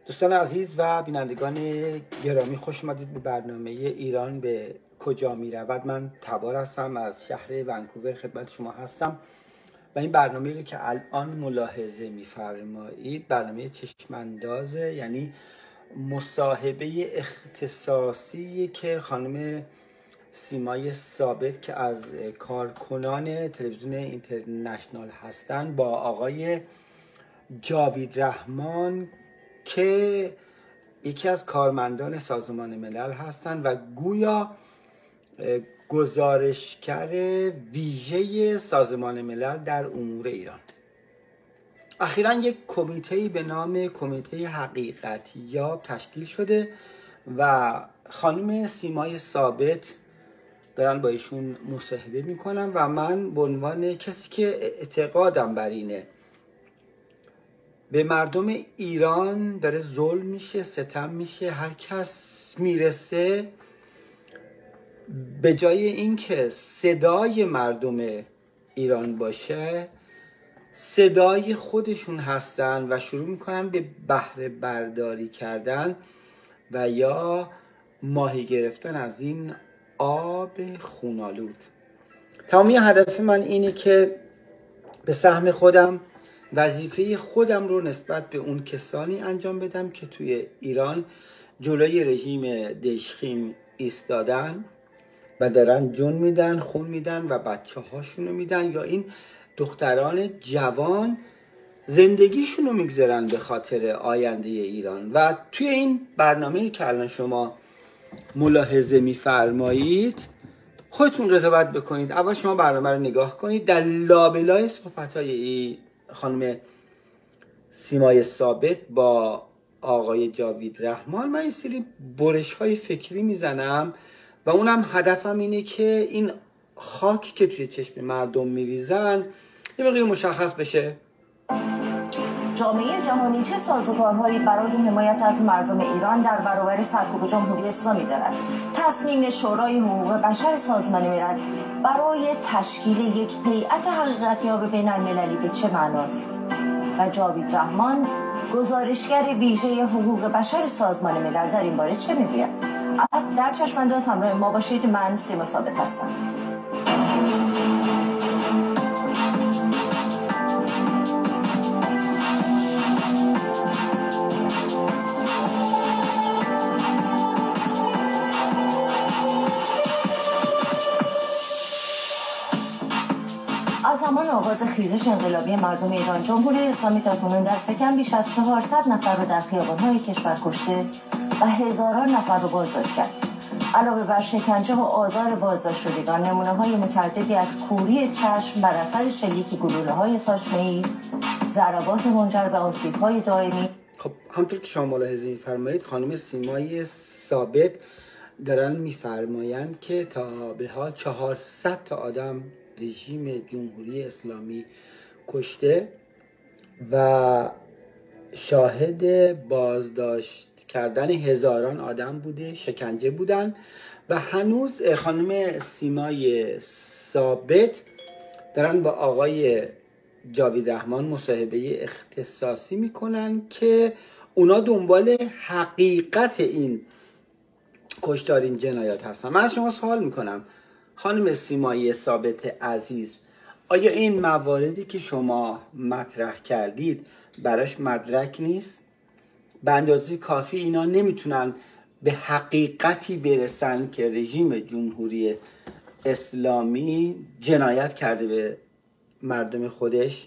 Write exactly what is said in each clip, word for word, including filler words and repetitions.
دوستان عزیز و بینندگان گرامی، خوش آمدید به برنامه ایران به کجا می رود. من تبار هستم، از شهر ونکوور خدمت شما هستم و این برنامه رو که الان ملاحظه می‌فرمایید برنامه چشماندازه، یعنی مصاحبه اختصاصی که خانم سیمای ثابت که از کارکنان تلویزیون اینترنشنال هستند با آقای جاوید رحمان که یکی از کارمندان سازمان ملل هستند و گویا گزارشگر ویژه سازمان ملل در امور ایران. اخیراً یک کمیته به نام کمیته حقیقتیاب تشکیل شده و خانم سیمای ثابت دارن با ایشون مصاحبه میکنن و من به عنوان کسی که اعتقادم بر اینه به مردم ایران داره ظلم میشه، ستم میشه، هر کس میرسه به جای اینکه صدای مردم ایران باشه صدای خودشون هستن و شروع میکنن به بهره برداری کردن و یا ماهی گرفتن از این آب خونالود. تمامی هدف من اینه که به سهم خودم وظیفه خودم رو نسبت به اون کسانی انجام بدم که توی ایران جلوی رژیم دژخیم ایستادن و دارن جون میدن، خون میدن و بچه هاشونو میدن یا این دختران جوان زندگیشونو میگذارن به خاطر آینده ایران. و توی این برنامه که الان شما ملاحظه میفرمایید خودتون قضاوت بکنید. اول شما برنامه رو نگاه کنید، در لابلای صحبت‌های خانم سیمای ثابت با آقای جاوید رحمان من این سری برش‌های فکری میزنم و اونم هدفم اینه که این خاک که توی چشم مردم میریزن یه مقدار مشخص بشه. جامعه جهانی چه سازوکارهایی برای حمایت از مردم ایران در برابر سرکوب جمهوری اسلامی دارد؟ تصمیم شورای حقوق بشر سازمان ملل برای تشکیل یک هیئت حقیقتیاب بین المللی به چه معناست؟ و جاوید رحمان گزارشگر ویژه حقوق بشر سازمان ملل در این باره چه میگوید؟ در چشمانداز همراه ما باشید. من سیما ثابت هستم. از همان آغاز خیزش انقلابی مردم ایران، جمهوری اسلامی تاکنون دست کم بیش از چهارصد نفر رو در خیابان‌های کشور کشته و هزاران نفر رو بازداشت کرد. علاوه بر شکنجه و آزار بازداشت شدگان، نمونه‌های متعددی از کوری چشم بر اثر شلیک گلوله‌های ساچمه‌ای، ضربات منجر به آسیب‌های دائمی. خب همونطور که شما ملاحظه می‌فرمایید خانم سیمای ثابت دارن می‌فرمایند که تا به حال چهارصد تا آدم رژیم جمهوری اسلامی کشته و شاهد بازداشت کردن هزاران آدم بوده، شکنجه بودن و هنوز خانم سیمای ثابت دارن با آقای جاوید رحمان مصاحبه اختصاصی میکنن که اونا دنبال حقیقت این کشتار، این جنایات هستن. من از شما سوال میکنم خانم سیمای ثابت عزیز، آیا این مواردی که شما مطرح کردید براش مدرک نیست؟ به اندازه کافی اینا نمیتونن به حقیقتی برسن که رژیم جمهوری اسلامی جنایت کرده به مردم خودش؟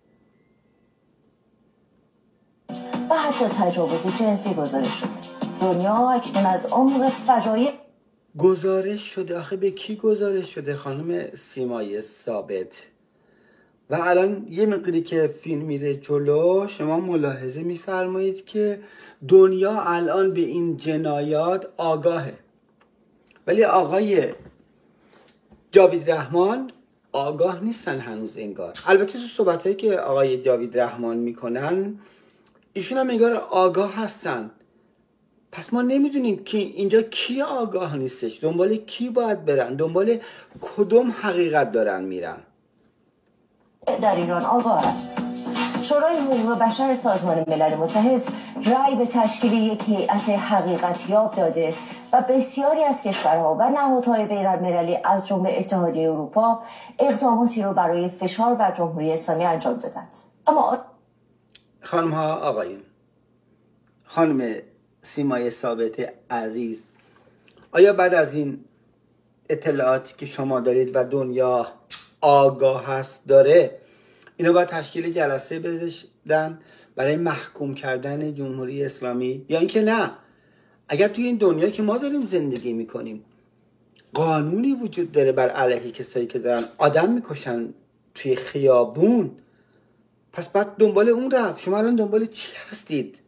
و حتی تجاوز جنسی گزارش شده. دنیا اکنون از عمق فجایع گزارش شده. آخه به کی گزارش شده خانم سیمای ثابت؟ و الان یه مقداری که فیلم میره جلو شما ملاحظه میفرمایید که دنیا الان به این جنایات آگاهه، ولی آقای جاوید رحمان آگاه نیستن هنوز انگار. البته تو صحبتایی که آقای جاوید رحمان میکنن ایشون هم انگار آگاه هستن. پس ما نمیدونیم که اینجا کی آگاه نیستش، دنبال کی باید برن، دنبال کدوم حقیقت دارن میرن. در ایران آگاه است. شورای حقوق بشر سازمان ملل متحد رأی به تشکیل یک هیئت حقیقتیاب داده و بسیاری از کشورها و نهادهای بین‌المللی از جمله اتحادیه اروپا اقداماتی را برای فشار بر جمهوری اسلامی انجام دادند. اما خانم ها آقایون، خانم سیمای ثابت عزیز، آیا بعد از این اطلاعاتی که شما دارید و دنیا آگاه هست داره، اینا باید تشکیل جلسه بدن برای محکوم کردن جمهوری اسلامی، یا اینکه نه، اگر توی این دنیا که ما داریم زندگی میکنیم قانونی وجود داره بر علیه کسایی که دارن آدم میکشن توی خیابون، پس بعد دنبال اون رفت. شما الان دنبال چی هستید؟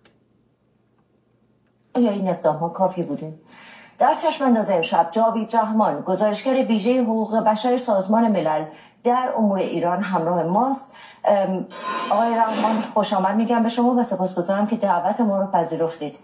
آیا این اقدام ها کافی بوده؟ در چشم انداز امشب جاوید رحمان، گزارشگر ویژه حقوق بشر سازمان ملل در امور ایران همراه ماست. آقای رحمان خوش آمد میگم به شما و سپاسگزارم که دعوت ما رو پذیرفتید.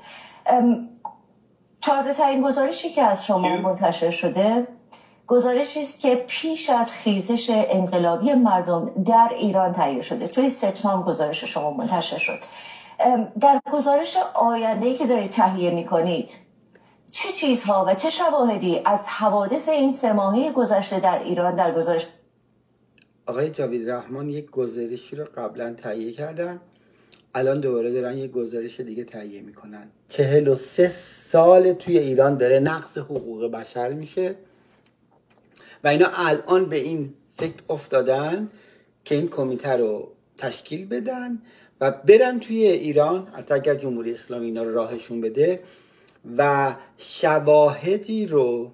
تازه ترین گزارشی که از شما منتشر شده گزارشی است که پیش از خیزش انقلابی مردم در ایران تهیه شده. توی سپتامبر گزارش شما منتشر شد. در گزارش آینده‌ای که دارید تهیه می‌کنید چه چیزها و چه شواهدی از حوادث این سه ماهه گذشته در ایران در گزارش؟ آقای جاوید رحمان یک گزارشی رو قبلا تهیه کردن، الان دوباره دارن یک گزارش دیگه تهیه میکنن. چهل و سه سال توی ایران داره نقض حقوق بشر میشه و اینا الان به این فکر افتادن که این کمیته رو تشکیل بدن و برن توی ایران، حتی اگر جمهوری اسلامی اینا رو راهشون بده، و شواهدی رو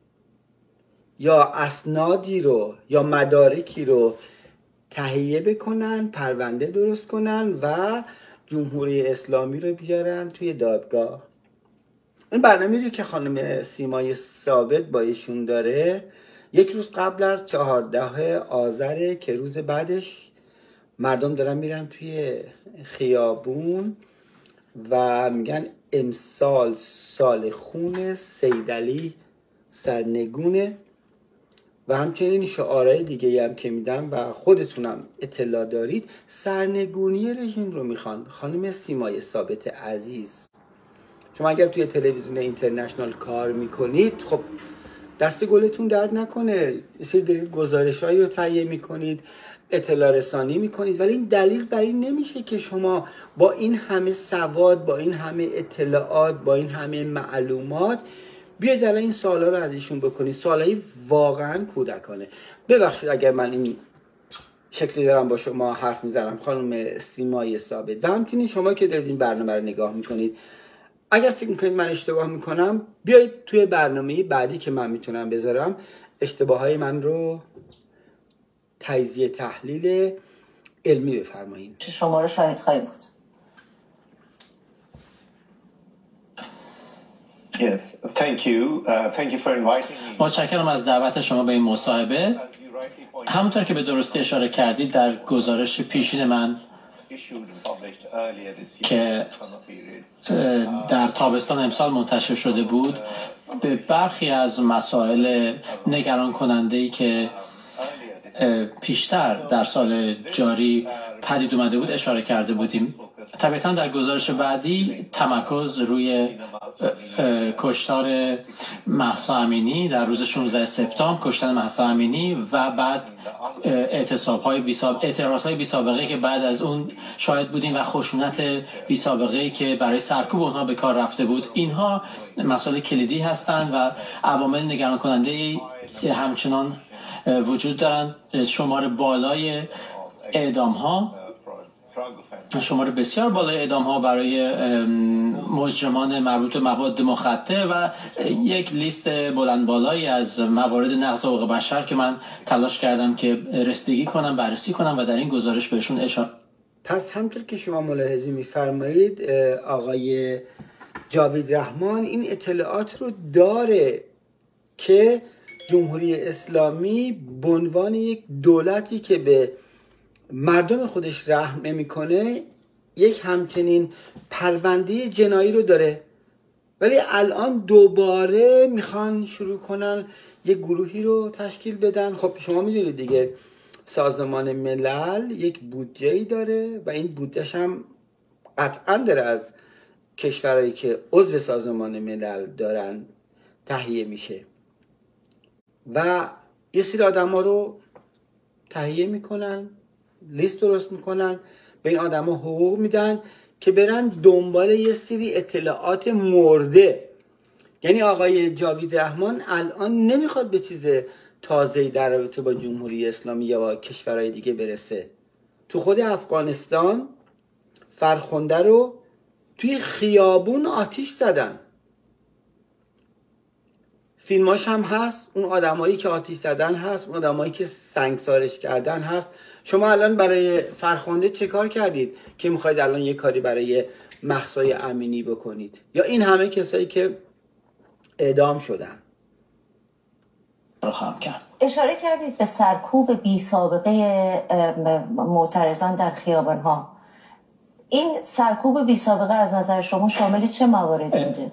یا اسنادی رو یا مدارکی رو تهیه بکنن، پرونده درست کنن و جمهوری اسلامی رو بیارن توی دادگاه. این برنامه‌ای رو که خانم سیمای ثابت با ایشون داره یک روز قبل از چهارده آذر که روز بعدش مردم دارن میرن توی خیابون و میگن امسال سال خون سیدعلی سرنگونه و همچنین شعارهای دیگه هم که میدن و خودتونم اطلاع دارید، سرنگونی رژیم رو میخوان. خانم سیمای ثابت عزیز، شما اگر توی تلویزیون اینترنشنال کار میکنید، خب دست گلتون درد نکنه، سری دارید گزارشهایی رو تهیه میکنید، اطلاع رسانی میکنید، ولی این دلیل بر این نمیشه که شما با این همه سواد، با این همه اطلاعات، با این همه معلومات بیاید الان این سوالا رو از ایشون بکنید. سوالایی واقعا کودکانه. ببخشید اگر من این شکلی دارم با شما حرف میزنم خانم سیمای ثابت، و همچنین شما که دارید این برنامه رو نگاه میکنید، اگر فکر میکنید من اشتباه میکنم بیایید توی برنامه بعدی که من میتونم بذارم اشتباههای من رو تجزیه تحلیل علمی بفرمایید. شما رو شاهد خواهی بود. Yes, thank you. Uh, thank you for inviting me. متشکرم از دعوت شما به این مصاحبه. همونطور که به درستی اشاره کردید در گزارش پیشین من که در تابستان امسال منتشر شده بود به برخی از مسائل نگران کننده‌ای که پیشتر در سال جاری پدید اومده بود اشاره کرده بودیم. طبعا در گزارش بعدی تمرکز روی کشتار مهسا امینی در روز شانزده سپتامبر، کشتن مهسا امینی و بعد اعتصاب‌های بی سابقه، اعتراض‌های بی سابقه که بعد از اون شاهد بودیم و خشونت بی سابقه‌ای که برای سرکوب اونها به کار رفته بود. اینها مسائل کلیدی هستند و عوامل نگران کننده همچنان وجود دارند. شمار بالای اعدام‌ها، شمار بسیار بالای اعدام ها برای مجرمان مربوط به مواد مخدر و یک لیست بلند بالایی از موارد نقض حقوق بشر که من تلاش کردم که رسیدگی کنم، بررسی کنم و در این گزارش بهشون اشاره. پس همطور که شما ملاحظه می‌فرمایید آقای جاوید رحمان این اطلاعات رو داره که جمهوری اسلامی به عنوان یک دولتی که به مردم خودش رحم نمی‌کنه یک همچنین پرونده جنایی رو داره، ولی الان دوباره میخوان شروع کنن یک گروهی رو تشکیل بدن. خب شما میدونید دیگه سازمان ملل یک بودجه‌ای داره و این بودجهش هم قطعا داره از کشورهایی که عضو سازمان ملل دارن تهیه میشه و یه سری آدم ها رو تهیه میکنن، لیست درست میکنن، به این آدم ها حقوق میدن که برن دنبال یه سری اطلاعات مرده. یعنی آقای جاوید رحمان الان نمیخواد به چیز تازه‌ای در رابطه با جمهوری اسلامی یا با کشورهای دیگه برسه. تو خود افغانستان فرخنده رو توی خیابون آتیش زدن، فیلماش هم هست، اون آدمایی که آتیش زدن هست، اون آدمایی که سنگسارش کردن هست. شما الان برای فرخنده چه کار کردید که میخواید الان یه کاری برای مهسا امینی بکنید یا این همه کسایی که اعدام شدن؟ رو خواهم کرد. اشاره کردید به سرکوب بی سابقه معترضان در خیابان ها. این سرکوب بی سابقه از نظر شما شامل چه مواردی بوده؟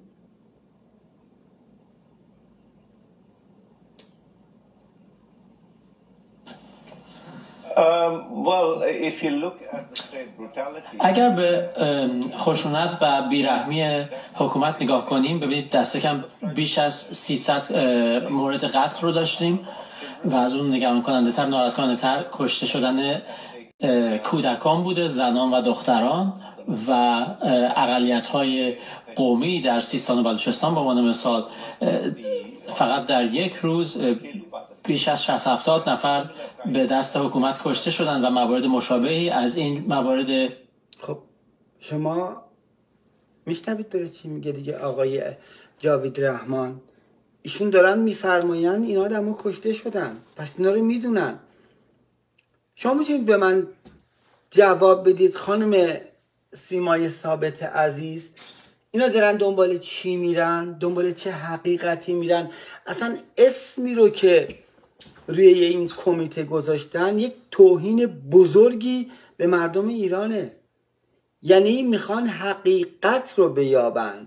اگر به خشونت و بیرحمی حکومت نگاه کنیم، ببینید دست کم بیش از سیصد مورد قتل رو داشتیم و از اون نگران کننده تر، ناراحت کننده تر کشته شدن کودکان بوده، زنان و دختران و اقلیت های قومی در سیستان و بلوچستان. به عنوان مثال فقط در یک روز بیش از شصت هفتاد نفر به دست حکومت کشته شدن و موارد مشابهی از این موارد. خب شما میشنوید داره چی میگه دیگه آقای جاوید رحمان؟ ایشون دارن میفرماین این آدم‌ها کشته شدن، پس اینا رو میدونن. شما میتونید به من جواب بدید خانم سیمای ثابت عزیز، اینا دارن دنبال چی میرن؟ دنبال چه حقیقتی میرن؟ اصلا اسمی رو که روی این کمیته گذاشتن یک توهین بزرگی به مردم ایرانه. یعنی میخوان حقیقت رو بیابن،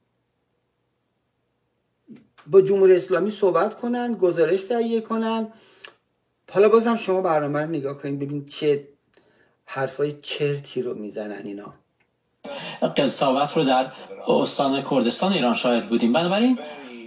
با جمهوری اسلامی صحبت کنن، گزارش تهیه کنن. حالا بازم شما برنامه رو نگاه کنید ببین چه حرفای چرتی رو میزنن اینا. قضاوت رو در استان کردستان ایران شاهد بودیم. بنابراین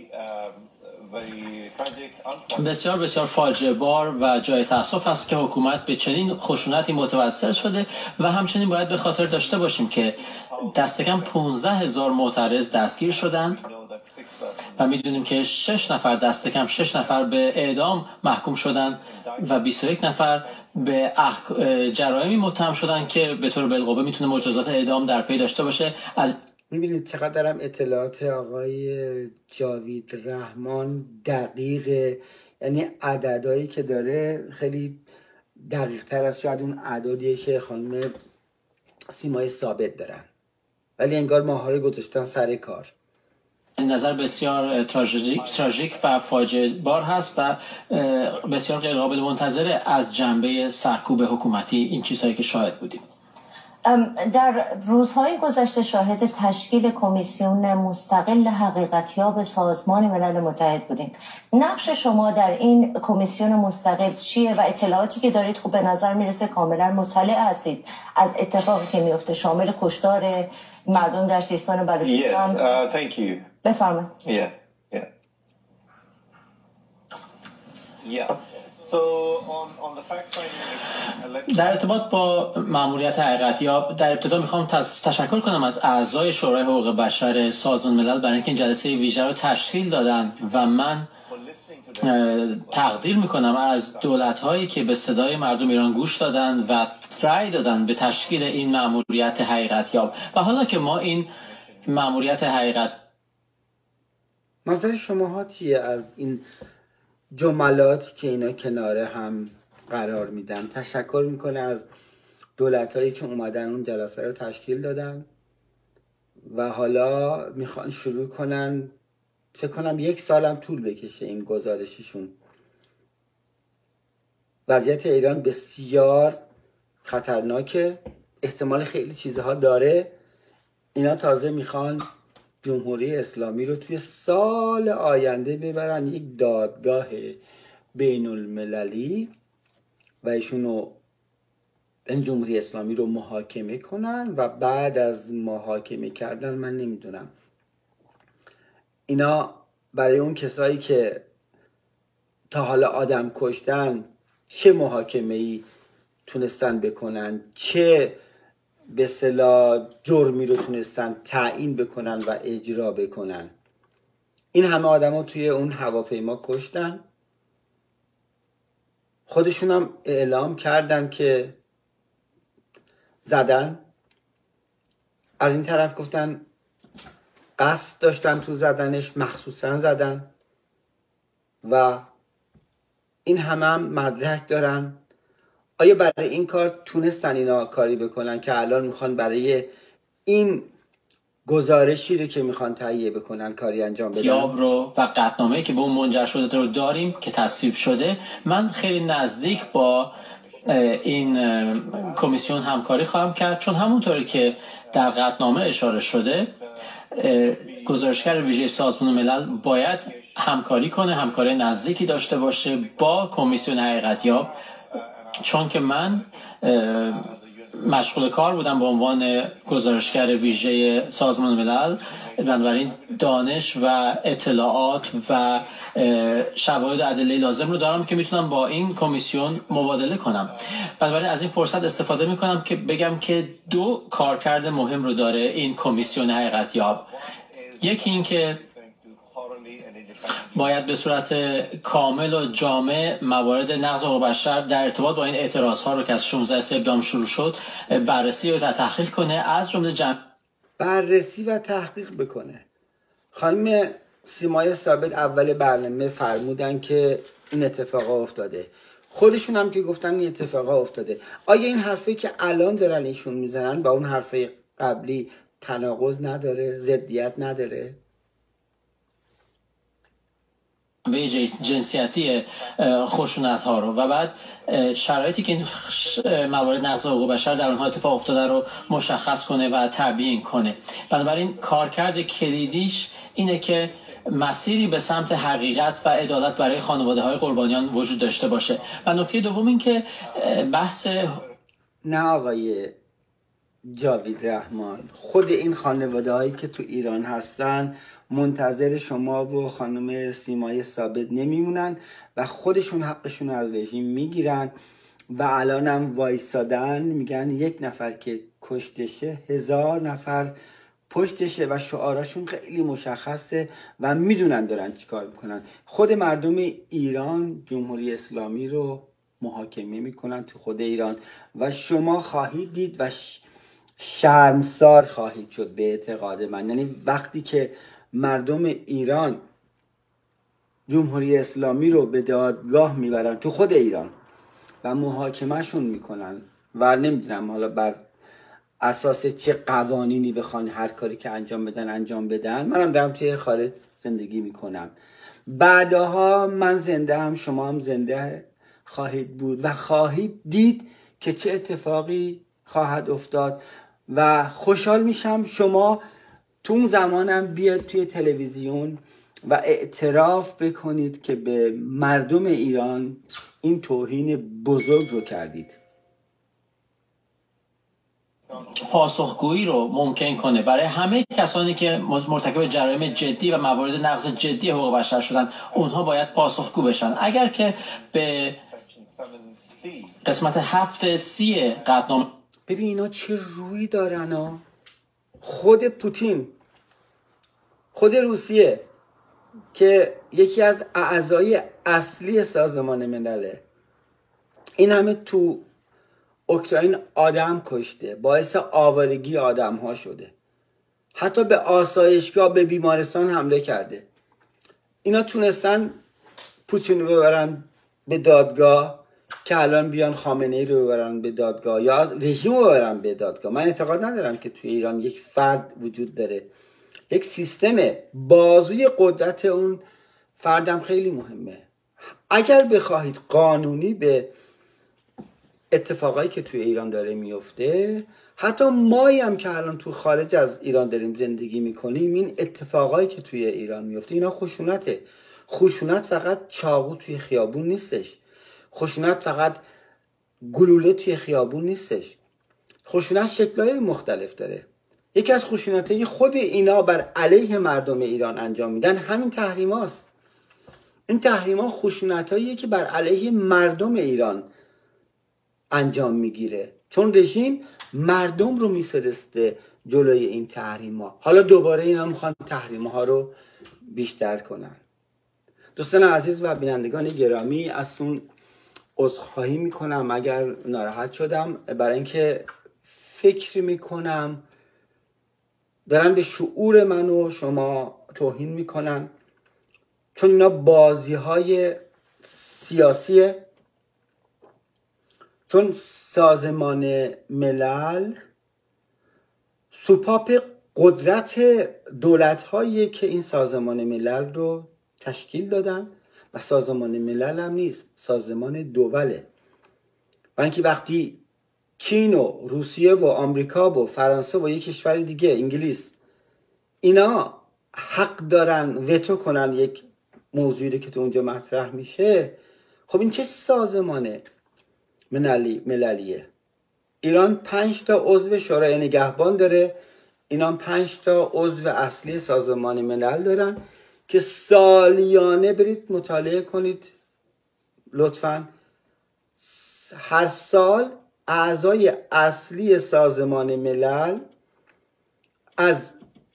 بسیار بسیار فاجعه بار و جای تأسف است که حکومت به چنین خشونتی متوسل شده و همچنین باید به خاطر داشته باشیم که دست کم پانزده هزار معترض دستگیر شدند و میدونیم که شش نفر دست کم شش نفر به اعدام محکوم شدند و بیست و یک نفر به جرائمی متهم شدند که به طور بالقوه میتونه مجازات اعدام در پی داشته باشه. از میبینید چقدر دارم اطلاعات آقای جاوید رحمان دقیقه، یعنی عددهایی که داره خیلی دقیق تر از شاید اون اعدادیه که خانم سیمای ثابت دارن، ولی انگار ماها رو گذاشتن سر کار. این نظر بسیار تراژیک تراژیک و فاجعه بار هست و بسیار غیر قابل منتظره از جنبه سرکوب حکومتی این چیزهایی که شاهد بودیم. در روزهای گذشته شاهد تشکیل کمیسیون مستقل حقیقتیاب سازمان ملل متحد بودیم. نقش شما در این کمیسیون مستقل چیه و اطلاعاتی که دارید خب به نظر میرسه کاملا مطلع هستید از اتفاقی که میفته شامل کشتار مردم در سیستان و بلوچستان. Yes, uh, thank you. بفرمایید. Yeah, yeah. Yeah. So on on the fact finding. در ارتباط با مأموریت حقیقتیاب در ابتدا میخوام تشکر کنم از اعضای شورای حقوق بشر سازمان ملل برای اینکه این جلسه ویژه رو تشکیل دادن و من تقدیر میکنم از دولت‌هایی که به صدای مردم ایران گوش دادن و رأی دادن به تشکیل این مأموریت حقیقتیاب. و حالا که ما این مأموریت حقیقت، نظر شماها چیه از این جملاتی که اینا کناره هم قرار میدن؟ تشکر میکنه از دولت‌هایی که اومدن اون جلسه رو تشکیل دادن و حالا میخوان شروع کنن، فکر کنم یک سالم طول بکشه این گزارششون. وضعیت ایران بسیار خطرناکه، احتمال خیلی چیزها داره. اینا تازه میخوان جمهوری اسلامی رو توی سال آینده ببرن یک دادگاه بین المللی و ایشونو این جمهوری اسلامی رو محاکمه کنن و بعد از محاکمه کردن من نمیدونم اینا برای اون کسایی که تا حالا آدم کشتن چه محاکمه ای تونستن بکنن، چه به اصطلاح جرمی رو تونستن تعیین بکنن و اجرا بکنن. این همه آدم ها توی اون هواپیما کشتن، خودشون هم اعلام کردن که زدن، از این طرف گفتن قصد داشتن تو زدنش، مخصوصا زدن و این همه هم مدرک دارن. آیا برای این کار تونستن اینا کاری بکنن که الان میخوان برای این گزارشی رو که میخوان تهیه بکنن کاری انجام بدن؟ یاب رو و قطعنامه‌ای که به اون منجر شده رو داریم که تصویب شده. من خیلی نزدیک با این کمیسیون همکاری خواهم کرد، چون همونطوری که در قطعنامه اشاره شده گزارشگر ویژه سازمان ملل باید همکاری کنه، همکاری نزدیکی داشته باشه با کمیسیون حقیقتیاب، چون که من مشغول کار بودم به عنوان گزارشگر ویژه سازمان ملل، بنابراین دانش و اطلاعات و شواهد و ادله لازم رو دارم که میتونم با این کمیسیون مبادله کنم. بنابراین از این فرصت استفاده میکنم که بگم که دو کارکرد مهم رو داره این کمیسیون حقیقتیاب. یکی این که باید به صورت کامل و جامع موارد نقض حقوق بشر در ارتباط با این اعتراض ها رو که از شانزده سپتامبر شروع شد بررسی و تحقیق کنه، از جمله جمع... بررسی و تحقیق بکنه. خانم سیمای ثابت اول برنامه فرمودن که این اتفاقا افتاده، خودشون هم که گفتن این اتفاقا افتاده. آیا این حرفی که الان دارن ایشون میزنن با اون حرفی قبلی تناقض نداره، ضدیت نداره؟ به جنسیتی خشونت ها رو و بعد شرایطی که این موارد نقض حقوق بشر در اونها اتفاق افتاده رو مشخص کنه و تبیین کنه. بنابراین کارکرد کلیدیش اینه که مسیری به سمت حقیقت و عدالت برای خانواده های قربانیان وجود داشته باشه. و نکته دوم این که بحث نه آقای جاوید رحمان، خود این خانواده هایی که تو ایران هستن منتظر شما و خانم سیمای ثابت نمیمونن و خودشون حقشون از رژیم میگیرن و الان هم وایسادن میگن یک نفر که کشتشه هزار نفر پشتشه و شعاراشون خیلی مشخصه و میدونن دارن چیکار میکنن. خود مردم ایران جمهوری اسلامی رو محاکمه میکنن تو خود ایران و شما خواهید دید و شرمسار خواهید شد به اعتقاد من. یعنی وقتی که مردم ایران جمهوری اسلامی رو به دادگاه میبرن تو خود ایران و محاکمهشون میکنن و نمیدونم حالا بر اساس چه قوانینی بخوان هر کاری که انجام بدن انجام بدن، منم دارم توی خارج زندگی میکنم، بعدها من زنده هم شما هم زنده خواهید بود و خواهید دید که چه اتفاقی خواهد افتاد و خوشحال میشم شما تو اون زمانم بیاد توی تلویزیون و اعتراف بکنید که به مردم ایران این توهین بزرگ رو کردید. پاسخگویی رو ممکن کنه برای همه کسانی که مرتکب جرایم جدی و موارد نقض جدی حقوق بشر شدن. اونها باید پاسخگو بشن. اگر که به قسمت هفت سی قطعنامه ببین اینا چه روی دارن ها. خود پوتین، خود روسیه که یکی از اعضای اصلی سازمان ملله، این همه تو اوکراین آدم کشته، باعث آوارگی آدم ها شده، حتی به آسایشگاه به بیمارستان حمله کرده. اینا تونستن پوتین رو ببرن به دادگاه که الان بیان خامنه ای رو ببرن به دادگاه یا رژیم رو ببرن به دادگاه. من اعتقاد ندارم که توی ایران یک فرد وجود داره، یک سیستم بازوی قدرت اون فردم خیلی مهمه. اگر بخواهید قانونی به اتفاقایی که توی ایران داره میفته، حتی مایی هم که الان تو خارج از ایران داریم زندگی میکنیم، این اتفاقایی که توی ایران میفته اینا خشونته. خشونت فقط چاقو توی خیابون نیستش، خشونت فقط گلوله توی خیابون نیستش. خشونت شکل‌های مختلف داره. یکی از خشونت‌های خود اینا بر علیه مردم ایران انجام میدن همین تحریماست. این تحریما خشونت‌هاییه که بر علیه مردم ایران انجام میگیره، چون رژیم مردم رو میفرسته جلوی این تحریما. حالا دوباره اینا میخوان تحریم‌ها رو بیشتر کنن. دوستان عزیز و بینندگان گرامی، از اون عذرخواهی میکنم اگر ناراحت شدم، برای اینکه فکر میکنم دارن به شعور من و شما توهین میکنن، چون اینا بازی های سیاسیه. چون سازمان ملل سوپاپ قدرت دولت هایی که این سازمان ملل رو تشکیل دادن و سازمان ملل هم نیست، سازمان دوله. و اینکه وقتی چین و روسیه و آمریکا و فرانسه و یک کشور دیگه انگلیس اینا حق دارن وتو کنن یک موضوعی که تو اونجا مطرح میشه، خب این چه سازمانه مللی مللیه؟ ایران پنج تا عضو شورای نگهبان داره، اینا پنج تا عضو اصلی سازمان ملل دارن که سالیانه برید مطالعه کنید لطفاً. هر سال اعضای اصلی سازمان ملل از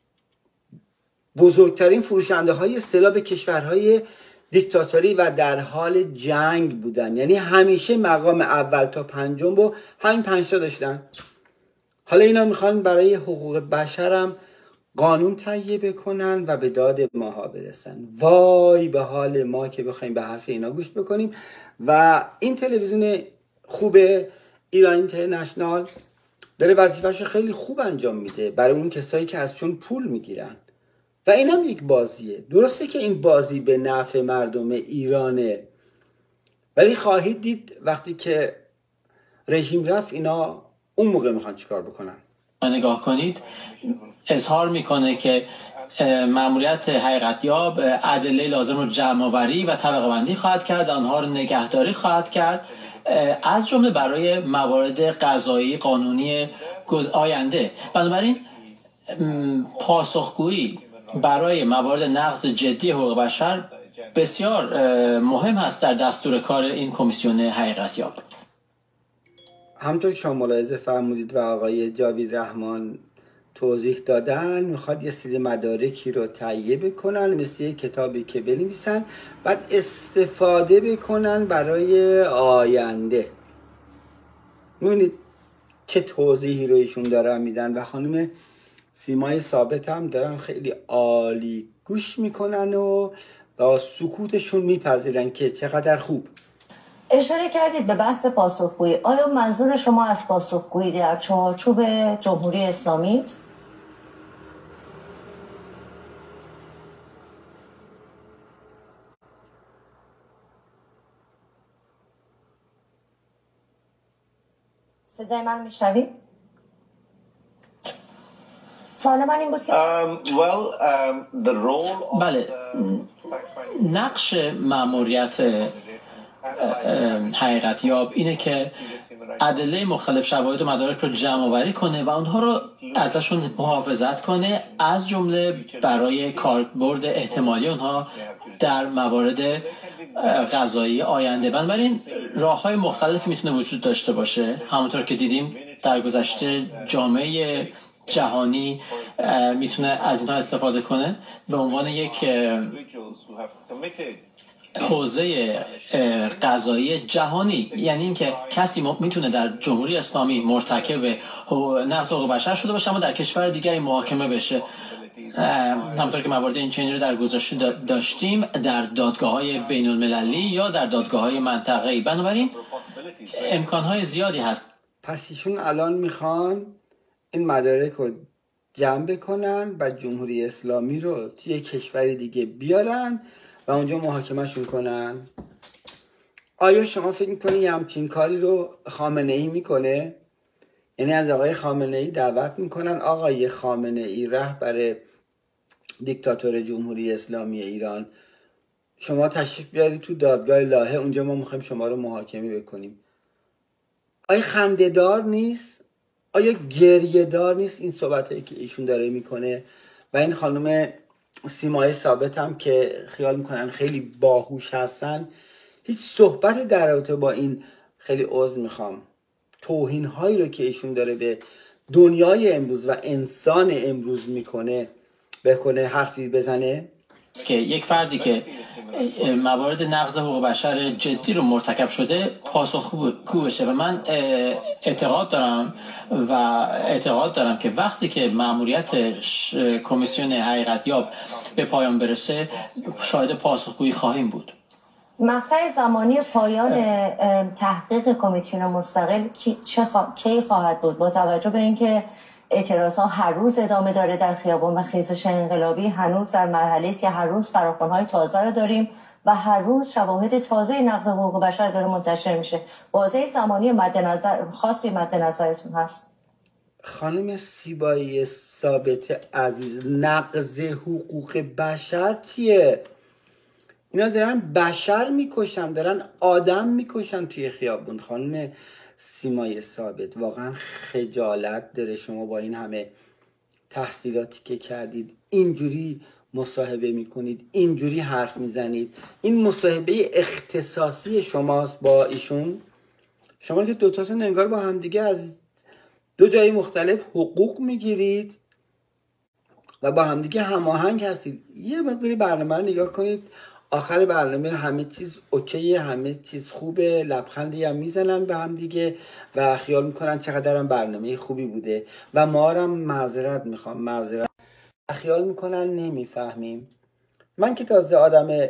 بزرگترین فروشنده های سلاح به کشورهای دیکتاتوری و در حال جنگ بودن، یعنی همیشه مقام اول تا پنجم رو همین پنج تا داشتن. حالا اینا میخوان برای حقوق بشرم قانون تهیه بکنن و به داد ماها برسن. وای به حال ما که بخوایم به حرف اینا گوش بکنیم. و این تلویزیون خوب ایران اینترنشنال داره وظیفه‌شو خیلی خوب انجام میده برای اون کسایی که از چون پول میگیرن و این هم یک بازیه. درسته که این بازی به نفع مردم ایرانه، ولی خواهید دید وقتی که رژیم رفت اینا اون موقع میخوان چیکار بکنن. نگاه کنید اظهار میکنه که مأموریت حقیقت یاب ادله لازم رو جمع آوری و طبقه بندی خواهد کرد، آنها رو نگهداری خواهد کرد، از جمله برای موارد قضایی قانونی آینده. بنابراین پاسخگویی برای موارد نقض جدی حقوق بشر بسیار مهم هست در دستور کار این کمیسیون حقیقت یاب. همطور که شما ملاحظه فرمودید و آقای جاوید رحمان توضیح دادن، میخواد یه سری مدارکی رو تهیه بکنن مثل یه کتابی که بنویسن بعد استفاده بکنن برای آینده. میبینید چه توضیحی رو ایشون دارن میدن و خانم سیمای ثابت هم دارن خیلی عالی گوش میکنن و با سکوتشون میپذیرن که چقدر خوب. اشاره کردید به بحث پاسخگویی. آیا منظور شما از پاسخگویی در چارچوب جمهوری اسلامی است؟ صدای من میشنوید؟ سوال من این بود که Um, well, um, the role of بله، the نقش مأموریت حقیقت یاب اینه که ادله مختلف شواهد و مدارک رو جمع آوری کنه و اونها رو ازشون محافظت کنه، از جمله برای کاربرد احتمالی اونها در موارد قضایی آینده. بنابراین راه‌های مختلفی میتونه وجود داشته باشه. همونطور که دیدیم در گذشته جامعه جهانی میتونه از اینها استفاده کنه به عنوان یک حوزه قضایی جهانی، یعنی اینکه کسی میتونه در جمهوری اسلامی مرتکب نقض حقوق بشر شده باشه اما در کشور دیگری محاکمه بشه. همونطور که موارد این چنینی رو در گذشته داشتیم در دادگاه‌های بین المللی یا در دادگاه‌های منطقه‌ای. بنابراین امکان‌های زیادی هست. پس ایشون الان میخوان این مدارک رو جمع بکنن و جمهوری اسلامی رو توی کشور دیگه بیارن و اونجا محاکمهشون کنن. آیا شما فکر میکنید یه همچین کاری رو خامنه ای میکنه؟ یعنی از آقای خامنه ای دعوت میکنن آقای خامنه ای رهبر دیکتاتور جمهوری اسلامی ایران، شما تشریف بیارید تو دادگاه لاهه، اونجا ما میخوایم شما رو محاکمه بکنیم. آیا خنده‌دار نیست؟ آیا گریه دار نیست این صحبت هایی که ایشون داره میکنه؟ و این خانم سیمای ثابت هم که خیال میکنن خیلی باهوش هستن، هیچ صحبت در رابطه با این، خیلی عذر میخوام، توهین هایی رو که ایشون داره به دنیای امروز و انسان امروز میکنه بکنه حرفی بزنه؟ که یک فردی که موارد نقض حقوق بشر جدی رو مرتکب شده پاسخگو بشه. و من اعتقاد دارم و اعتقاد دارم که وقتی که مأموریت کمیسیون حقیقت یاب به پایان برسه شاهد پاسخگویی خواهیم بود. مقطع زمانی پایان تحقیق کمیسیون مستقل کی چه خوا... کی خواهد بود، با توجه به اینکه اعتراضها هر روز ادامه داره در خیابان و خیزش انقلابی هنوز در مرحله است که هر روز فراخوان‌های تازه رو داریم و هر روز شواهد تازه نقض حقوق بشر داره منتشر میشه. بازه زمانی مد نظر خاصی مد نظرتون هست؟ خانم سیبایی ثابت عزیز، نقض حقوق بشر چیه؟ اینا دارن بشر میکشن، دارن آدم میکشن توی خیابون. خانم سیمای ثابت واقعا خجالت داره شما با این همه تحصیلاتی که کردید اینجوری مصاحبه میکنید، اینجوری حرف میزنید. این مصاحبه اختصاصی شماست با ایشون؟ شما که دوتاتون انگار با همدیگه از دو جای مختلف حقوق میگیرید و با همدیگه هماهنگ هستید. یه مقداری برنامه رو نگاه کنید، آخر برنامه همه چیز اوکیه، همه چیز خوبه، لبخندی هم میزنن به هم دیگه و خیال میکنن چقدر هم برنامه خوبی بوده و ما هم معذرت میخوام معذرت و خیال میکنن نمیفهمیم. من که تازه آدم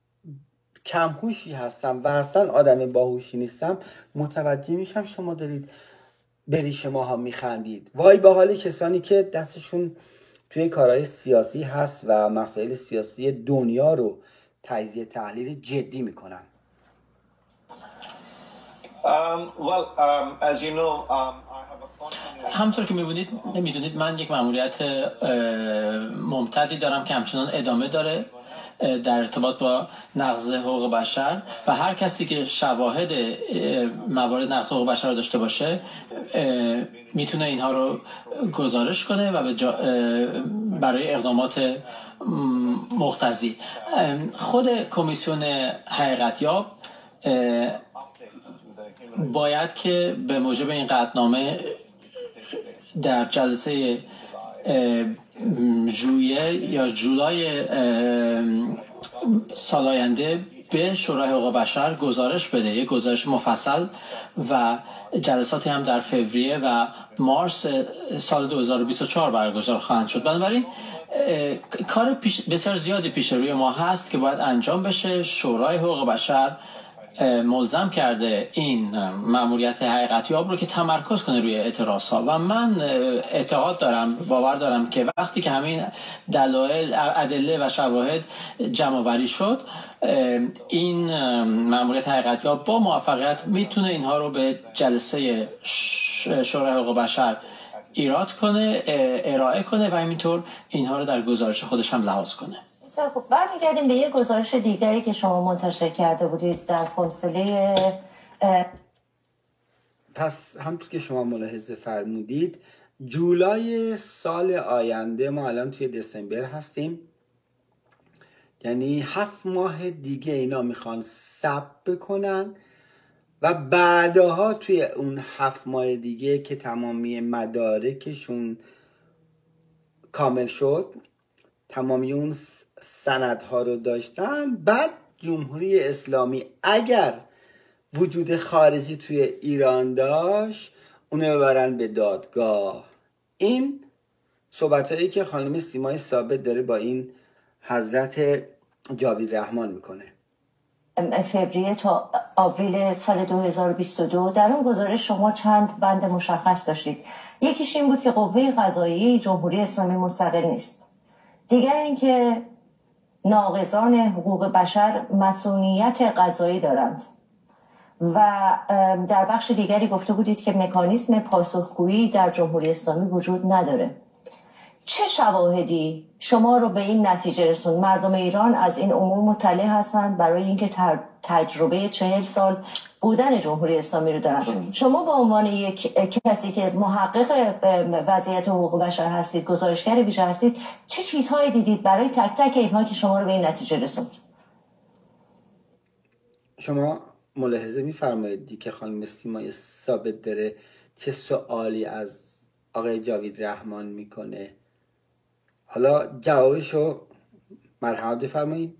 کمهوشی هستم و اصلا آدم باهوشی نیستم، متوجه میشم شما دارید بری شما ها میخندید. وای به حال کسانی که دستشون توی کارهای سیاسی هست و مسائل سیاسی دنیا رو تجزیه تحلیل جدی میکنن. همطور که میبینید میدونید من یک مأموریت ممتدی دارم که همچنان ادامه داره در ارتباط با نقض حقوق بشر و هر کسی که شواهد موارد نقض حقوق بشر رو داشته باشه میتونه اینها رو گزارش کنه و برای اقدامات مقتضی. خود کمیسیون حقیقت یاب باید که به موجب این قطعنامه در جلسه ژوئیه یا جولای سال آینده به شورای حقوق بشر گزارش بده، یک گزارش مفصل و جلساتی هم در فوریه و مارس سال دو هزار و بیست و چهار برگزار خواهند شد. بنابراین کار پیش بسیار زیادی پیش روی ما هست که باید انجام بشه. شورای حقوق بشر ملزم کرده این مأموریت حقیقت یاب رو که تمرکز کنه روی اعتراض ها و من اعتقاد دارم، باور دارم که وقتی که همین دلایل، ادله و شواهد جمع آوری شد این مأموریت حقیقت یاب با موفقیت میتونه اینها رو به جلسه شورای حقوق بشر ایراد کنه، ارائه کنه و همینطور اینها رو در گزارش خودش هم لحاظ کنه. خب برمیگردیم به یک گزارش دیگری که شما منتشر کرده بودید در فاصله. پس همونطور که شما ملاحظه فرمودید جولای سال آینده، ما الان توی دسامبر هستیم، یعنی هفت ماه دیگه اینا میخوان ثبت بکنن و بعدها توی اون هفت ماه دیگه که تمامی مدارکشون کامل شد، تمامی اون سندها رو داشتن، بعد جمهوری اسلامی اگر وجود خارجی توی ایران داشت اونو ببرن به دادگاه. این صحبتایی که خانم سیمای ثابت داره با این حضرت جاوید رحمان میکنه. فوریه تا آوریل سال دو هزار و بیست و دو در اون گزارش شما چند بند مشخص داشتید. یکیش این بود که قوه قضاییه جمهوری اسلامی مستقل نیست. دیگر اینکه ناقضان حقوق بشر مسئولیت قضایی دارند و در بخش دیگری گفته بودید که مکانیزم پاسخگویی در جمهوری اسلامی وجود نداره. چه شواهدی شما رو به این نتیجه رسوند؟ مردم ایران از این امور مطلع هستند برای اینکه تجربه چهل سال بودن جمهوری اسلامی رو دارن. شما به عنوان یک کسی که محقق وضعیت حقوق بشر هستید، گزارشگر ویژه هستید، چه چیزهایی دیدید برای تک تک اینها که شما رو به این نتیجه رسوند؟ شما ملاحظه می‌فرمایید که خانم سیمای ثابت داره چه سوالی از آقای جاوید رحمان میکنه. حالا جوابشو مرحمت بفرمایید.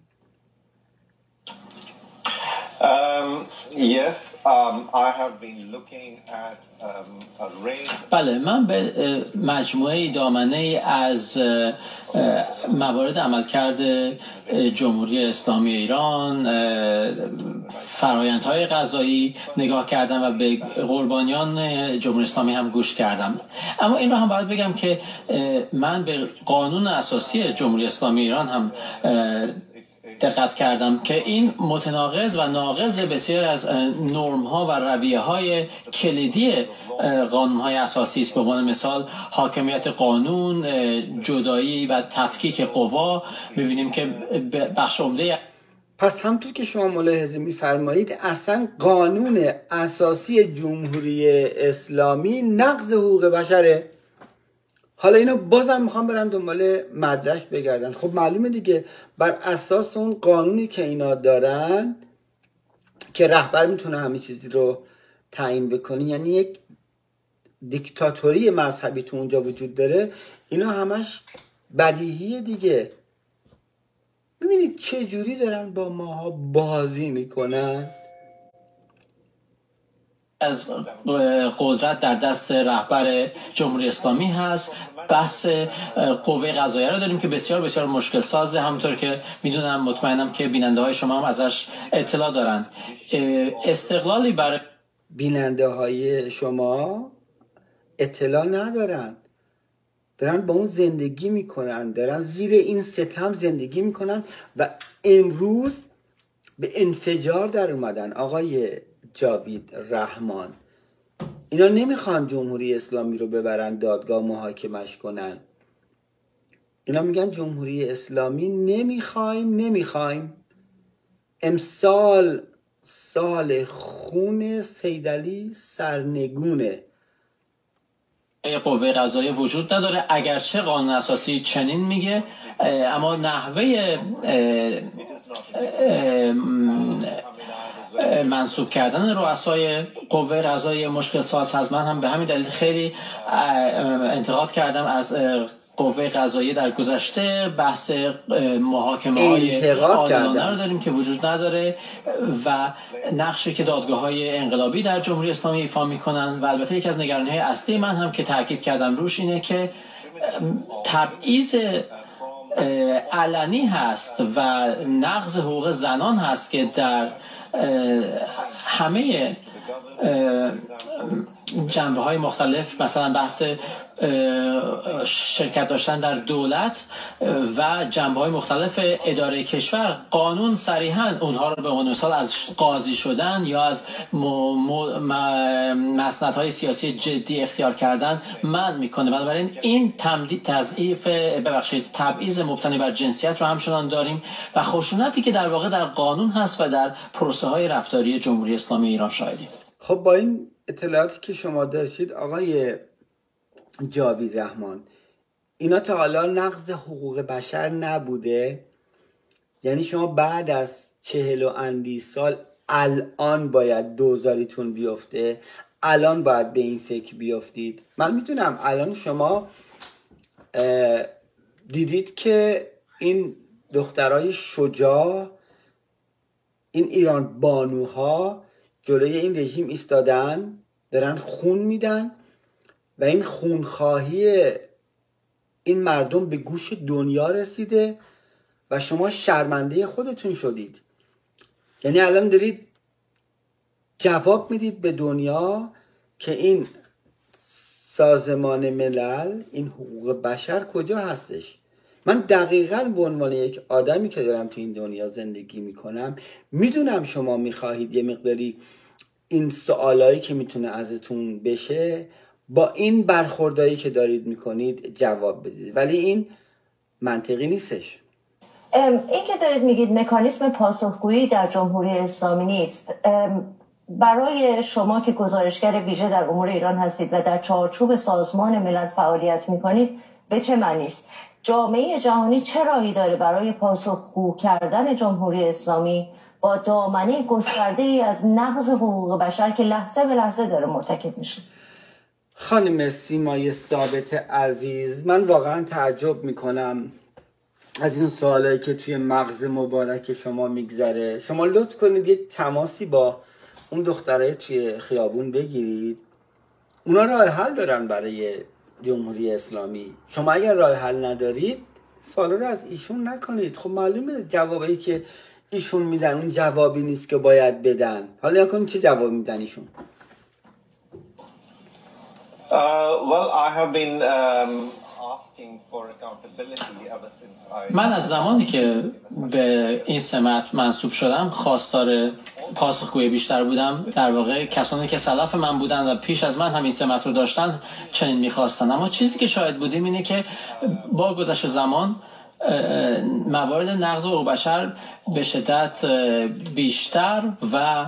Um, yes, um, I have been looking at um, a range. بله، من به مجموعه دامنه از موارد عملکرد جمهوری اسلامی ایران، فرآیندهای قضایی نگاه کردم و به قربانیان جمهوری اسلامی هم گوش کردم. اما این رو هم باید بگم که من به قانون اساسی جمهوری اسلامی ایران هم دقت کردم که این متناقض و ناقض بسیار از نرم ها و رویه های کلیدی قانون های اساسی است. به عنوان مثال حاکمیت قانون، جدایی و تفکیک قوا. ببینیم که بخش عمده. پس همطور که شما ملاحظه می‌فرمایید اصلا قانون اساسی جمهوری اسلامی نقض حقوق بشره. حالا اینا بازم میخوام برن دنبال مدرک بگردن. خب معلومه دیگه، بر اساس اون قانونی که اینا دارن که رهبر میتونه همه چیزی رو تعیین بکنه، یعنی یک دیکتاتوری مذهبی تو اونجا وجود داره، اینا همش بدیهیه دیگه. ببینید چه جوری دارن با ماها بازی میکنن. از قدرت در دست رهبر جمهوری اسلامی هست. بحث قوه قضاییه رو داریم که بسیار بسیار مشکل سازه، همونطور که میدونم، مطمئنم که بیننده های شما هم ازش اطلاع دارن. استقلالی برای بیننده های شما اطلاع ندارن، دارن با اون زندگی میکنن، دارن زیر این ستم زندگی میکنن و امروز به انفجار در اومدن. آقای جاوید رحمان، اینا نمیخوان جمهوری اسلامی رو ببرن دادگاه محاکمش کنن. اینا میگن جمهوری اسلامی نمیخوایم نمیخوایم. امسال سال خون سیدعلی سرنگونه. قوه قضاییه وجود نداره، اگرچه قانون اساسی چنین میگه، اما نحوه منصوب کردن رؤسای قوه قضاییه مشکل ساز هست. من هم به همین دلیل خیلی انتقاد کردم از قوه قضاییه در گذشته. بحث محاکمه های عادلانه رو داریم که وجود نداره و نقشی که دادگاه های انقلابی در جمهوری اسلامی ایفا میکنن. و البته یک از نگرانی های اصلی من هم که تاکید کردم روش اینه که تبعیض علنی هست و نقض حقوق زنان هست که در همه جنبه های مختلف، مثلا بحث شرکت داشتن در دولت و جنبه های مختلف اداره کشور، قانون صریحا اونها رو به عنوان مثال از قاضی شدن یا از مسندهای سیاسی جدی اختیار کردن منع میکنه. بنابراین این تمدید تضعیف ببخشید تبعیض مبتنی بر جنسیت رو همچنان داریم و خشونتی که در واقع در قانون هست و در پروسه های رفتاری جمهوری اسلامی ایران شاهدیم. خب با این اطلاعاتی که شما داشتید آقای جاوید رحمان، اینا تا حالا نقض حقوق بشر نبوده؟ یعنی شما بعد از چهل و اندی سال الان باید دوزاریتون بیفته، الان باید به این فکر بیافتید؟ من میتونم الان شما دیدید که این دخترای شجاع، این ایران بانوها جلوی این رژیم ایستادن، دارن خون میدن و این خونخواهی این مردم به گوش دنیا رسیده و شما شرمنده خودتون شدید. یعنی الان دارید جواب میدید به دنیا که این سازمان ملل، این حقوق بشر کجا هستش. من دقیقاً به عنوان یک آدمی که دارم تو این دنیا زندگی میکنم میدونم شما میخواهید یه مقداری این سوالایی که میتونه ازتون بشه با این برخوردایی که دارید میکنید جواب بدید، ولی این منطقی نیستش. این که دارید میگید مکانیسم پاسخگویی در جمهوری اسلامی نیست، برای شما که گزارشگر ویژه در امور ایران هستید و در چارچوب سازمان ملل فعالیت میکنید به چه معنی است؟ جامعه جهانی چه راهی داره برای پاسخگو کردن جمهوری اسلامی با دامنه گسترده ای از نقض حقوق بشر که لحظه به لحظه داره مرتکب میشه؟ خانم سیمای ثابت عزیز، من واقعا تعجب میکنم از این سوالایی که توی مغز مبارک شما میگذره. شما لطف کنید یه تماسی با اون دخترای توی خیابون بگیرید، اونا راه حل دارن برای جمهوری اسلامی. شما اگر راه حل ندارید سوالا رو از ایشون نکنید. خب معلومه جوابایی که ایشون میدن اون جوابی نیست که باید بدن. حالا نکنید چه جواب میدن ایشون. Uh, well, I have been um, asking for accountability ever since I... من از زمانی که به این سمت منصوب شدم خواستار پاسخگویی بیشتر بودم. در واقع کسانی که سلف من بودن و پیش از من هم این سمت رو داشتن چنین میخواستن، اما چیزی که شاهد بودیم اینه که با گذشت زمان موارد نقض حقوق بشر به شدت بیشتر و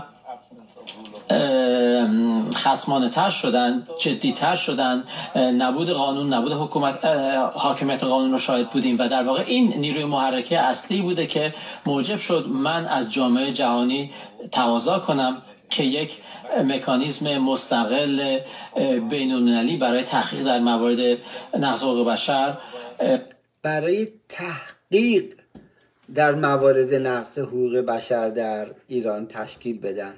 خصمانه تر شدن، جدی تر شدن. نبود قانون، نبود حکومت، حاکمیت قانون رو شاهد بودیم و در واقع این نیروی محرکه اصلی بوده که موجب شد من از جامعه جهانی تقاضا کنم که یک مکانیزم مستقل بین‌المللی برای تحقیق در موارد نقض حقوق بشر برای تحقیق در موارد نقض حقوق بشر در ایران تشکیل بدن،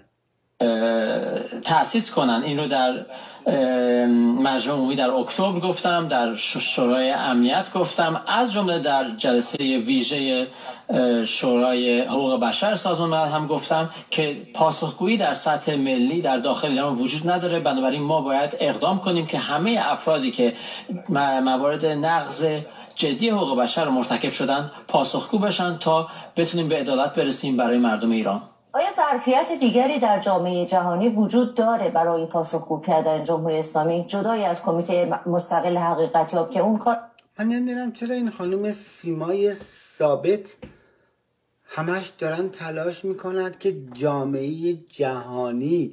تأسیس کنن. این رو در مجمع عمومی در اکتبر گفتم، در شورای امنیت گفتم، از جمله در جلسه ویژه شورای حقوق بشر سازمان ملل هم گفتم که پاسخگویی در سطح ملی در داخل ایران وجود نداره. بنابراین ما باید اقدام کنیم که همه افرادی که موارد نقض جدی حقوق بشر رو مرتکب شدن پاسخگو بشن تا بتونیم به عدالت برسیم برای مردم ایران. آیا ظرفیت دیگری در جامعه جهانی وجود داره برای پاسخگو کردن جمهوری اسلامی جدای از کمیته مستقل حقیقتیاب که اون کار؟ من نمیدونم چرا این خانم سیمای ثابت همش دارن تلاش میکنند که جامعه جهانی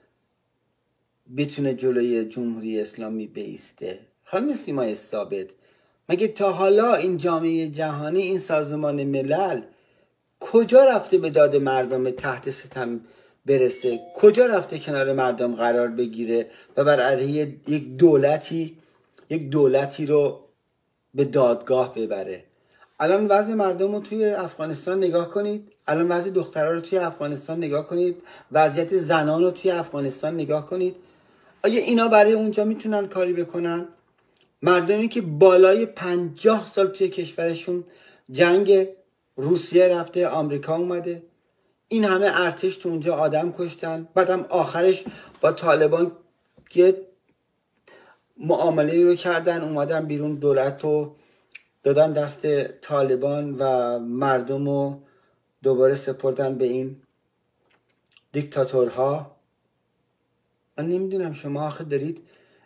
بتونه جلوی جمهوری اسلامی بایسته. خانم سیمای ثابت، مگه تا حالا این جامعه جهانی، این سازمان ملل کجا رفته به داد مردم تحت ستم برسه؟ کجا رفته کنار مردم قرار بگیره و بر علیه یک دولتی یک دولتی رو به دادگاه ببره؟ الان وضع مردم رو توی افغانستان نگاه کنید، الان وضع دخترها رو توی افغانستان نگاه کنید، وضعیت زنان رو توی افغانستان نگاه کنید. آیا اینا برای اونجا میتونن کاری بکنن؟ مردمی که بالای پنجاه سال توی کشورشون جنگ روسیه رفته، آمریکا اومده، این همه ارتش تو اونجا آدم کشتن، بعدم آخرش با طالبان یه معامله رو کردن، اومدن بیرون، دولت رو دادن دست طالبان و مردم رو دوباره سپردن به این دیکتاتورها. من نمیدونم شما آخه دارید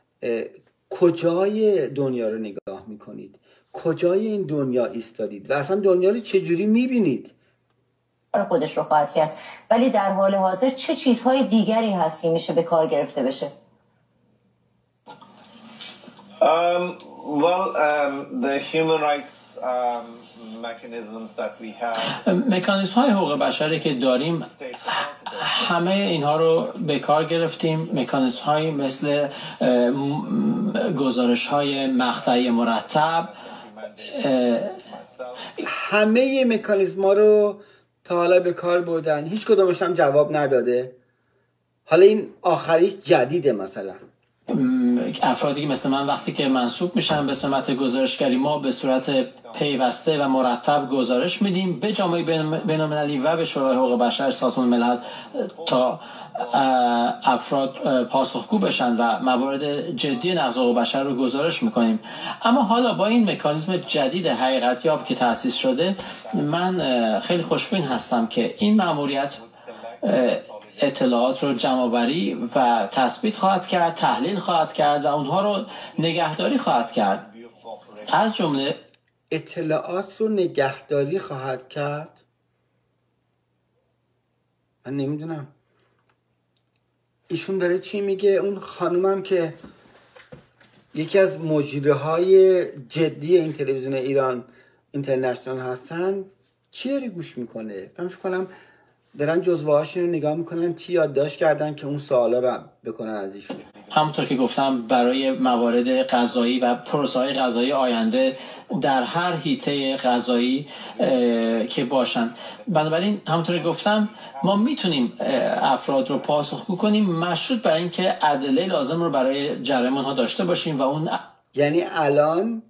کجای دنیا رو نگاه میکنید؟ کجای این دنیا ایستادید و اصلا دنیا رو چجوری میبینید؟ خودش رو خواهد کرد، ولی در حال حاضر چه چیزهای دیگری هست که میشه به کار گرفته بشه؟ Um, well, um, the human rights um, mechanisms that we have. مکانیزم های حقوق بشری که داریم همه اینها رو به کار گرفتیم. مکانیزم های مثل گزارش های مقطعی مرتب، همه مکانیزم ها رو تا حالا به کار بردن، هیچ کدومش هم جواب نداده. حالا این آخریش جدیده. مثلا افرادی مثل من وقتی که منصوب میشن به سمت گزارشگری، ما به صورت پیوسته و مرتب گزارش میدیم به جامعه بین‌المللی و به شورای حقوق بشر سازمان ملل تا افراد پاسخگو بشن و موارد جدی نقض حقوق بشر رو گزارش میکنیم. اما حالا با این مکانیزم جدید حقیقتیاب که تأسیس شده، من خیلی خوشبین هستم که این مأموریت اطلاعات رو جمع‌آوری و تثبیت خواهد کرد، تحلیل خواهد کرد و اونها رو نگهداری خواهد کرد. از جمله اطلاعات رو نگهداری خواهد کرد. من نمیدونم ایشون داره چی میگه. اون خانومم که یکی از مجری های جدی این تلویزیون ایران اینترنشنال هستن چی داری گوش میکنه؟ من فکر کنم دارن جزوه هاشون رو نگاه میکنن چی یادداشت کردن که اون سوالا رو بکنن از ایشون. همونطور که گفتم برای موارد قضایی و پروسه‌های قضایی آینده در هر حیطه قضایی که باشن، بنابراین همونطور که گفتم ما میتونیم افراد رو پاسخگو کنیم مشروط بر اینکه ادله لازم رو برای جرم اونها داشته باشیم و اون یعنی الان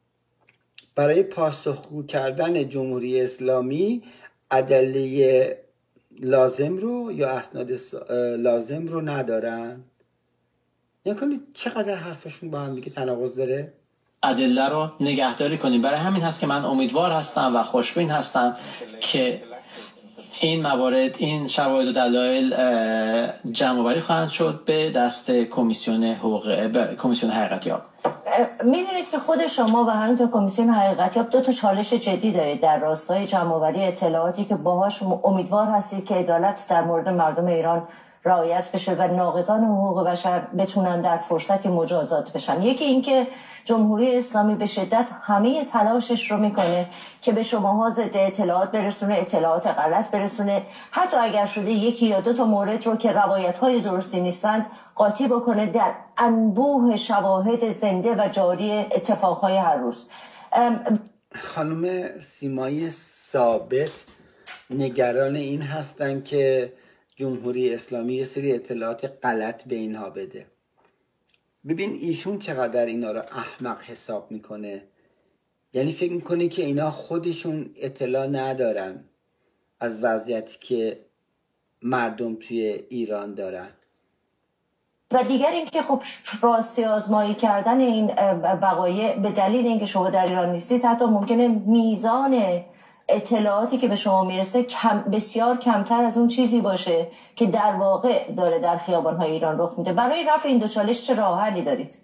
برای پاسخگو کردن جمهوری اسلامی ادله لازم رو یا اسناد لازم رو ندارن. یعنی کنید چقدر حرفشون با هم دیگه تناقض داره. ادله رو نگهداری کنیم. برای همین هست که من امیدوار هستم و خوشبین هستم که این موارد، این شواهد و دلایل جمع‌آوری خواهند شد به دست کمیسیون حقوق کمیسیون حقیقتیاب. می‌دونید که خود شما و همینطور کمیسیون حقیقتیاب دو تا چالش جدی دارید در راستای جمع‌آوری اطلاعاتی که باهاش امیدوار هستید که عدالت در مورد مردم ایران رعایت بشه و ناقضان حقوق بشر بتونن در فرصتی مجازات بشن. یکی این که جمهوری اسلامی به شدت همه تلاشش رو میکنه که به شماها ضد اطلاعات برسونه، اطلاعات غلط برسونه، حتی اگر شده یکی یا دو تا مورد رو که روایت‌های درستی نیستند قاطی بکنه در انبوه شواهد زنده و جاری اتفاقهای هر روز. خانم سیمای ثابت نگران این هستن که جمهوری اسلامی یه سری اطلاعات غلط به اینها بده. ببین ایشون چقدر اینا رو احمق حساب میکنه. یعنی فکر میکنه که اینا خودشون اطلاع ندارن از وضعیتی که مردم توی ایران دارن. و دیگر اینکه خب راستی آزمایی کردن این وقایع به دلیل اینکه شما در ایران نیستید حتی ممکنه میزان اطلاعاتی که به شما میرسه کم بسیار کمتر از اون چیزی باشه که در واقع داره در خیابان‌های ایران رخ میده. برای رفع این دو چالش چه راه حلی دارید؟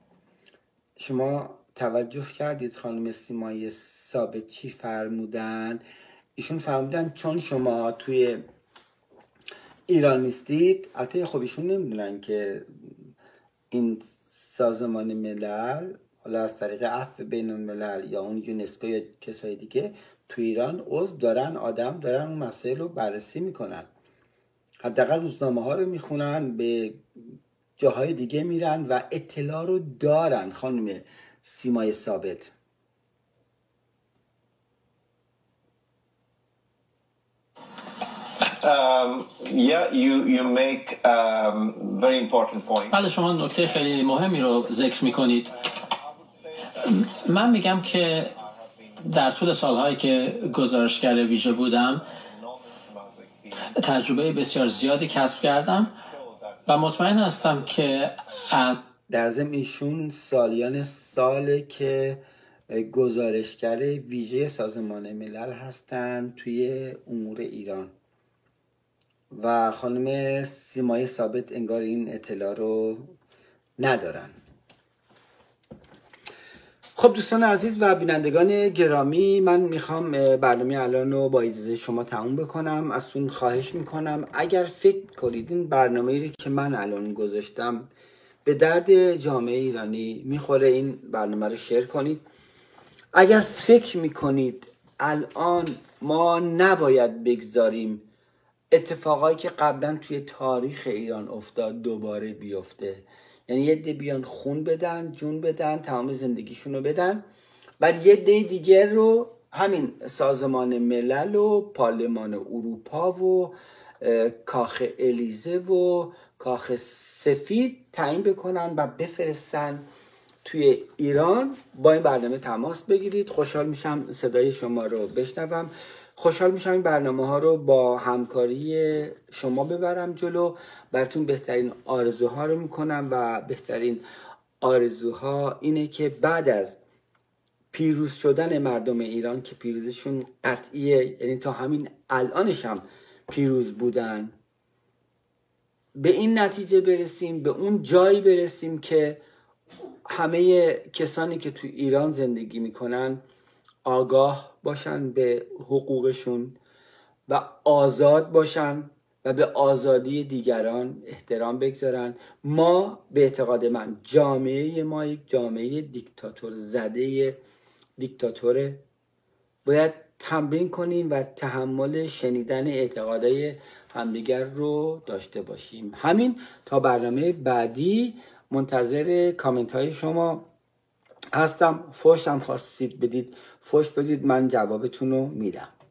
شما توجه کردید خانم سیمای ثابت چی فرمودن؟ ایشون فرمودن چون شما توی ایران نیستید، البته خب ایشون نمیدونن که این سازمان ملل حالا از طریق عفو بین الملل یا اون یونسکو یا کسای دیگه تو ایران عضو دارن، آدم دارن، اون مسائل رو بررسی میکنن، حداقل روزنامه ها رو میخونن، به جاهای دیگه میرن و اطلاع رو دارن. خانم سیمای ثابت Um, yeah, you you make um, very important point. بله شما نکته خیلی مهمی رو ذکر میکنید. من میگم که در طول سالهایی که گزارشگر ویژه بودم تجربه بسیار زیادی کسب کردم و مطمئن هستم که در ضمن ایشون سالیان ساله که گزارشگر ویژه سازمان ملل هستند توی امور ایران و خانم سیمای ثابت انگار این اطلاع رو ندارن. خب دوستان عزیز و بینندگان گرامی، من میخوام برنامه الان رو با اجازه شما تموم بکنم. ازتون خواهش میکنم اگر فکر کنید این برنامه‌ای رو که من الان گذاشتم به درد جامعه ایرانی میخوره، این برنامه رو شیر کنید. اگر فکر میکنید الان ما نباید بگذاریم اتفاقایی که قبلا توی تاریخ ایران افتاد دوباره بیفته، یعنی یه عده بیان خون بدن، جون بدن، تمام زندگیشون رو بدن، بعد یه عده دیگه رو همین سازمان ملل و پارلمان اروپا و کاخ الیزه و کاخ سفید تعیین بکنن و بفرستن توی ایران. با این برنامه تماس بگیرید. خوشحال میشم صدای شما رو بشنوم. خوشحال میشم این برنامه ها رو با همکاری شما ببرم جلو. براتون بهترین آرزوها رو میکنم و بهترین آرزوها اینه که بعد از پیروز شدن مردم ایران که پیروزشون قطعیه، یعنی تا همین الانش هم پیروز بودن، به این نتیجه برسیم، به اون جایی برسیم که همه کسانی که تو ایران زندگی میکنن آگاه باشن به حقوقشون و آزاد باشن و به آزادی دیگران احترام بگذارن. ما به اعتقاد من جامعه ما یک جامعه دیکتاتور زده دیکتاتوره. باید تمرین کنیم و تحمل شنیدن اعتقادهای همدیگر رو داشته باشیم. همین، تا برنامه بعدی منتظر کامنت های شما هستم. فوش هم خواستید بدید، فوش بدید، من جوابتون رو میدم.